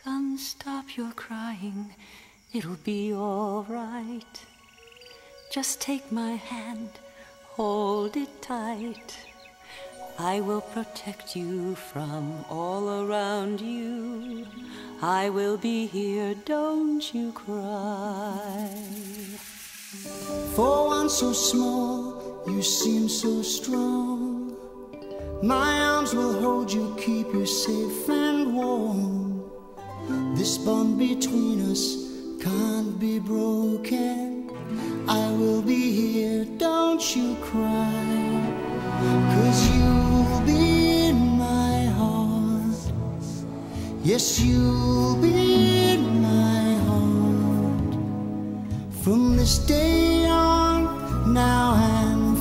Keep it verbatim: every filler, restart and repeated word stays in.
Come, stop your crying, it'll be all right. Just take my hand, hold it tight. I will protect you from all around you. I will be here, don't you cry. For one so small, you seem so strong. My arms will hold you, keep you safe and warm. This bond between us can't be broken. I will be here, don't you cry. 'Cause you'll be in my heart. Yes, you'll be in my heart. From this day on, now and